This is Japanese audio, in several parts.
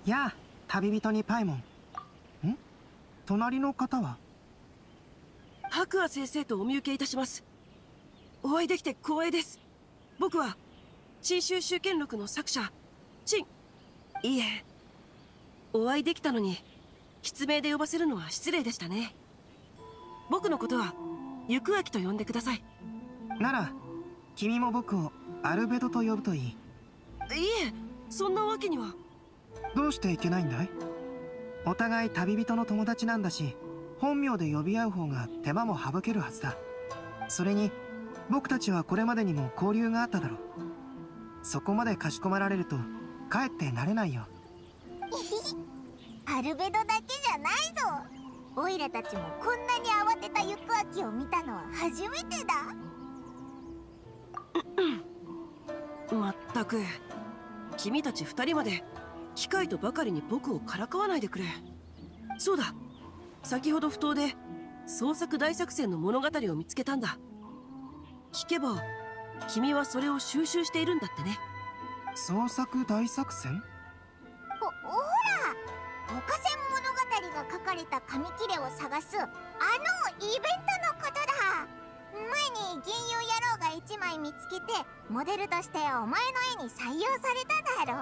やあ、旅人にパイモン。隣の方は？ 白亜先生とお見受けいたします。お会いできて光栄です。僕は新州集権録の作者いえ、お会いできたのに筆名で呼ばせるのは失礼でしたね。僕のことは行明と呼んでください。 なら君も僕をアルベドと呼ぶといい。 いえ、そんなわけには。 どうしていけないんだい？お互い旅人の友達なんだし、本名で呼び合う方が手間も省けるはずだ。それに僕たちはこれまでにも交流があっただろう。そこまでかしこまられるとかえって慣れないよ。 アルベドだけじゃないぞ。オイラたちもこんなに慌てた行明を見たのは初めてだ。 まったく、君たち二人まで機械とばかりに僕をからかわないでくれ。そうだ、先ほど埠頭で創作大作戦の物語を見つけたんだ。聞けば君はそれを収集しているんだってね。 創作大作戦？ ほら、五河川物語が書かれた紙切れを探すあのイベントのことだ。前に銀融野郎が1枚見つけてモデルとしてお前の絵に採用されただろ。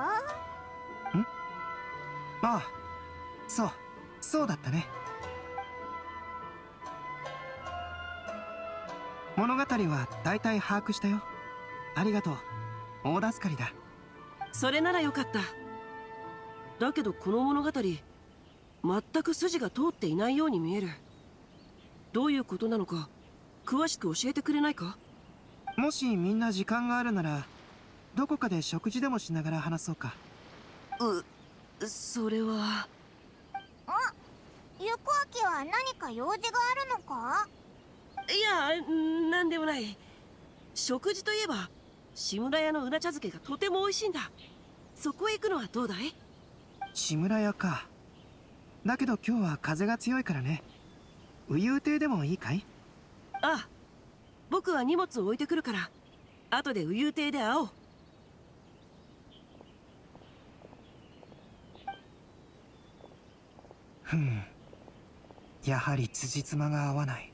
ああ、そうだったね。物語は大体把握したよ。ありがとう。大助かりだ。 それならよかった。だけどこの物語、全く筋が通っていないように見える。どういうことなのか詳しく教えてくれないか？ もしみんな時間があるなら、どこかで食事でもしながら話そうか。 それは。 行明は何か用事があるのか？ いや、なんでもない。食事といえば志村屋のうな茶漬けがとても美味しいんだ。そこへ行くのはどうだい？ 志村屋か。だけど今日は風が強いからね。右遊亭でもいいかい？ ああ、僕は荷物を置いてくるから後で右遊亭で会おう。 やはり辻褄が合わない。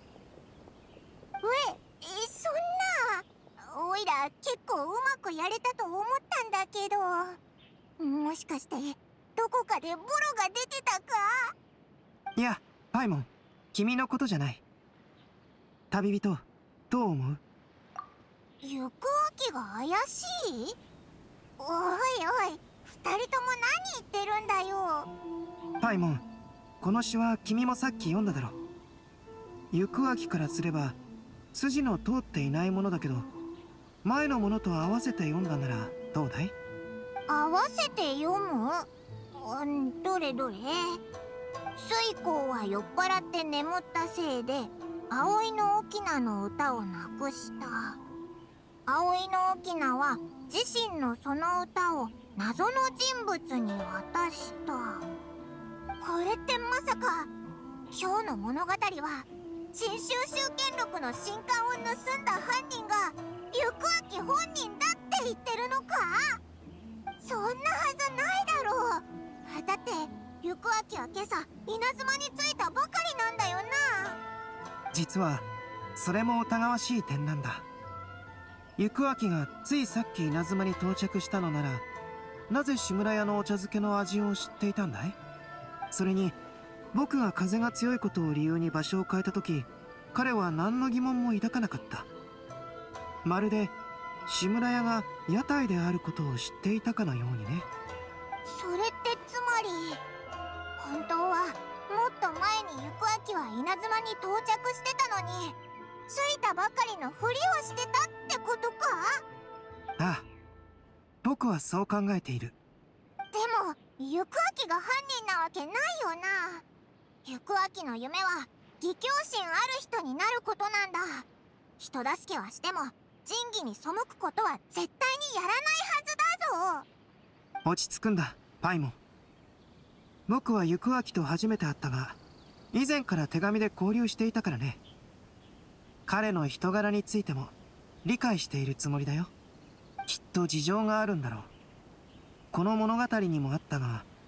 そんな。おいら結構うまくやれたと思ったんだけど、もしかしてどこかでボロが出てたか？ いや、パイモン、君のことじゃない。旅人、どう思う？ 行明が怪しい？おいおい、二人とも何言ってるんだよ。 パイモン、この詩は君もさっき読んだだろ。行明からすれば筋の通っていないものだけど、前のものと合わせて読んだならどうだい？ 合わせて読む？どれどれ。水光は酔っ払って眠ったせいで葵の翁の歌をなくした。葵の翁は自身のその歌を謎の人物に渡した。これってまさか今日の物語は新州集権録の新刊を盗んだ犯人が行明本人だって言ってるのか？そんなはずないだろう。だって行明は今朝稲妻に着いたばかりなんだよな。 実はそれも疑わしい点なんだ。行明がついさっき稲妻に到着したのなら、なぜ志村屋のお茶漬けの味を知っていたんだい？それに僕が風が強いことを理由に場所を変えた時、彼は何の疑問も抱かなかった。まるで志村屋が屋台であることを知っていたかのようにね。 それってつまり本当はもっと前に行明は稲妻に到着してたのに着いたばかりのふりをしてたってことか？ ああ、僕はそう考えている。 でも行明が犯人なわけないよな。行明の夢は義侠心ある人になることなんだ。人助けはしても仁義に背くことは絶対にやらないはずだぞ。 落ち着くんだ、パイモン。僕は行明と初めて会ったが、以前から手紙で交流していたからね。彼の人柄についても理解しているつもりだよ。きっと事情があるんだろう。この物語にもあったが、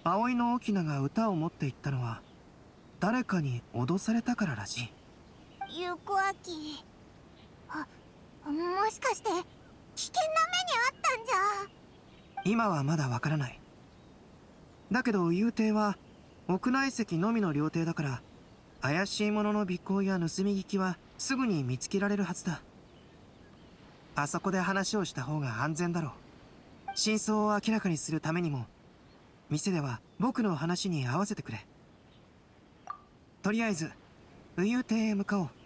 葵の翁が歌を持って行ったのは誰かに脅されたかららしい。 行く秋、もしかして危険な目にあったんじゃ。 今はまだわからない。だけど遊亭は屋内席のみの料亭だから、怪しいものの尾行や盗み聞きはすぐに見つけられるはずだ。あそこで話をした方が安全だろう。真相を明らかにするためにも、店では僕の話に合わせてくれ。とりあえず、右遊亭へ向かおう。